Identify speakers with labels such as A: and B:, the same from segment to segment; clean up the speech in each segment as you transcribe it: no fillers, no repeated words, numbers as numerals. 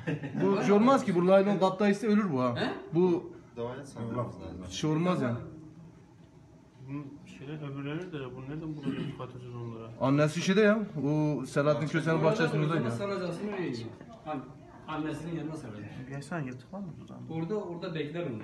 A: Bu şey olmaz ki, bu laylon kaptaysa ölür bu ha.
B: He?
A: Bu
C: Doğaya sanırım.
A: şey olmaz yani.
D: Bunun şeyler öbürleri de bu neden burada dikkat edeceğiz onlara?
A: Annesi şeyde ya, o Selahattin Köse'nin bahçesinde oradaydı ya.
B: Saracaksın oraya gidiyor. Annesinin yanına saracak.
D: Gelsen yırtık var mı buradan?
B: Orada bekler onu.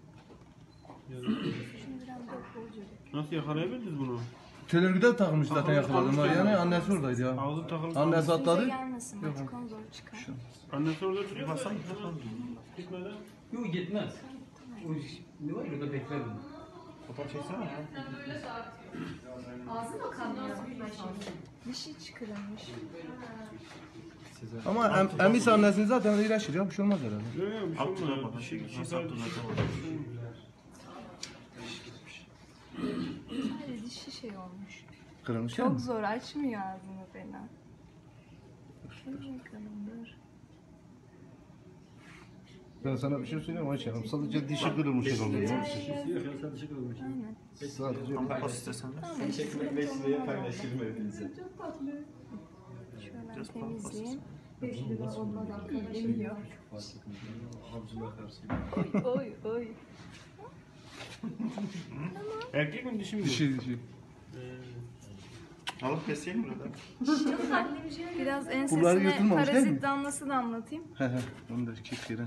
D: Nasıl yakalayabildiniz bunu?
A: Telergide takılmış zaten yakaladım. Yani annesi oradaydı ya.
D: Ağzı takılıp
A: Annesi atladı.
E: Gelmesin, batikon zor çıkar.
D: annesi orada duruyor. Basan gitmeden.
B: Yok gitmez. O ne var orada bekler onu.
D: Fotoğraf çeksene ya.
E: Ağzı mı kanıyor? Dişi çıkarılmış.
A: Ama emis annesini zaten iyileşir ya, bir şey olmaz herhalde.
D: Yok yok bir şey olmuyor. Bir şey
E: Sadece dişi şey olmuş.
A: Kırılmış
E: Çok
A: mi?
E: zor, açmıyor ağzını fena. Şöyle kalındır.
A: Ben sana bir şey söyleyeyim ama içerim. Sadece dişi kırılmış herhalde.
B: Yok ya sadece kalmış.
E: Aynen.
A: Sadece
D: Tamam istesen de.
E: Tamam,
C: Çekmek 5 liraya paylaşırım hepinize.
E: şöyle temizleyeyim. 5 lira olmadan yemiyor. Oy oy.
D: Erkek mi dişi mi?
A: dişi.
C: Alıp keseyim burada.
E: Biraz
A: Bunları
E: ensesine
A: yutulmamış değil mi?
E: parazit damlası da anlatayım.
A: He he, onu da keklerin.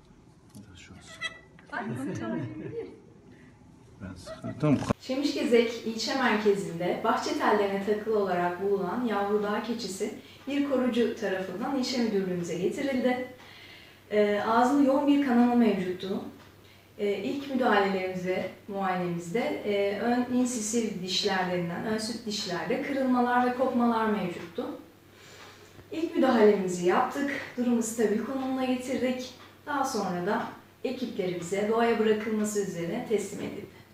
A: Ben sıkıntı. Tamam.
E: Şemişgezek ilçe merkezinde bahçe tellerine takılı olarak bulunan yavru dağ keçisi bir korucu tarafından ilçe müdürlüğümüze getirildi. Ağzında yoğun bir kanama mevcuttu. İlk müdahalelerimizde, muayenemizde ön insisif dişlerlerinden, ön süt dişlerde kırılmalar ve kopmalar mevcuttu. İlk müdahalemizi yaptık, durumu stabil konumuna getirdik. Daha sonra da ekiplerimize doğaya bırakılması üzerine teslim edildi.